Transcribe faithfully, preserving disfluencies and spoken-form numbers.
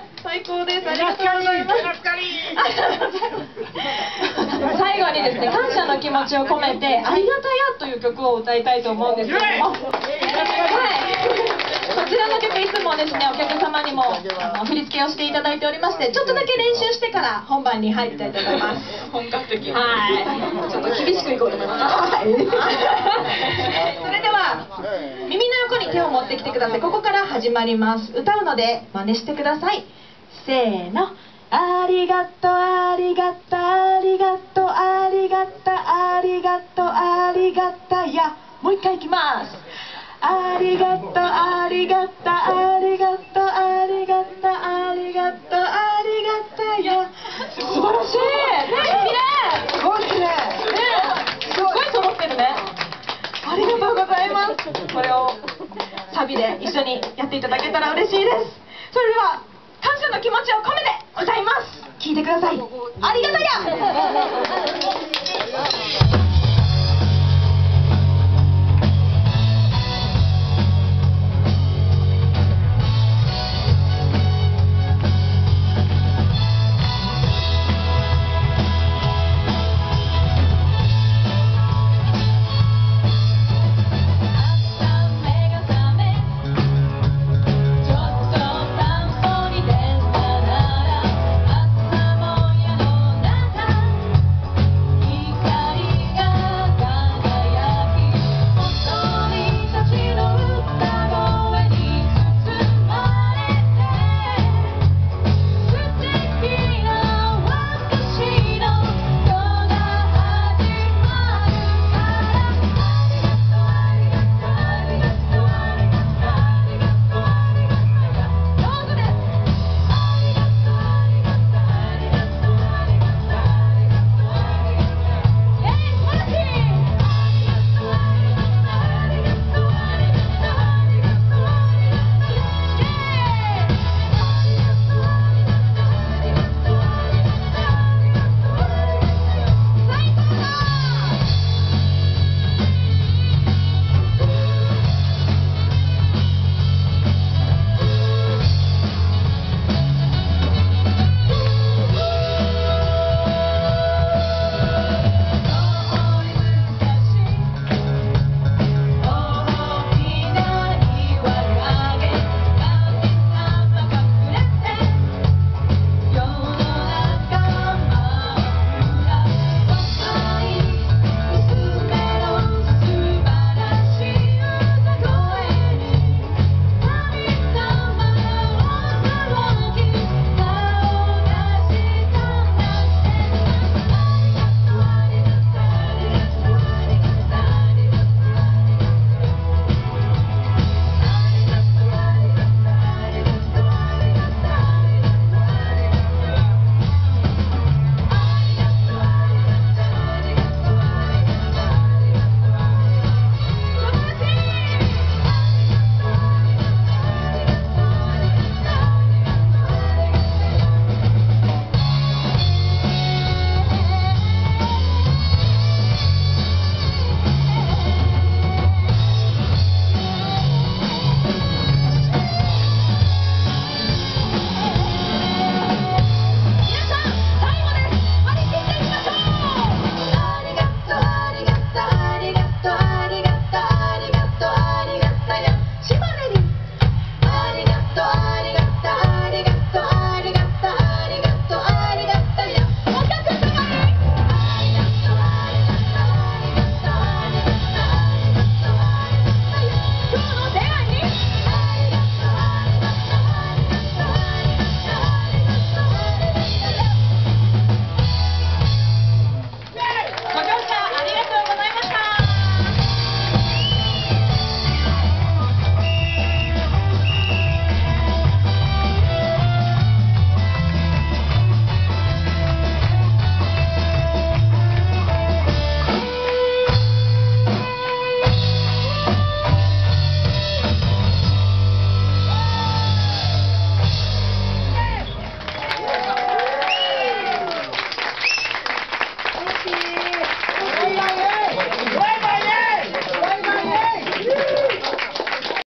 最高です。ありがとうございます。最後にですね、感謝の気持ちを込めて「ありがたや」という曲を歌いたいと思うんですけども、はい、こちらの曲いつもですね、お客様にもあの振り付けをしていただいておりまして、ちょっとだけ練習してから本番に入りたいと思います。本格的。はい。ちょっと厳しくいこうと思います。はい。それでは耳の横に手を持ってきてください。ここから始まります。歌うので真似してください。せーの。ありがとう、ありがとう、ありがとう、ありがとう、ありがとう、ありがとうや。もう一回いきます。ありがとう、ありがとう、ありがとう、ありがとう、ありがとう、ありがとうや。素晴らしい。ね、綺麗。すごい綺麗。ね、すごい揃ってるね。ありがとうございます。これをサビで一緒にやっていただけたら嬉しいです。それでは感謝の気持ちを込めて歌います。聴いてください。ありがとうや。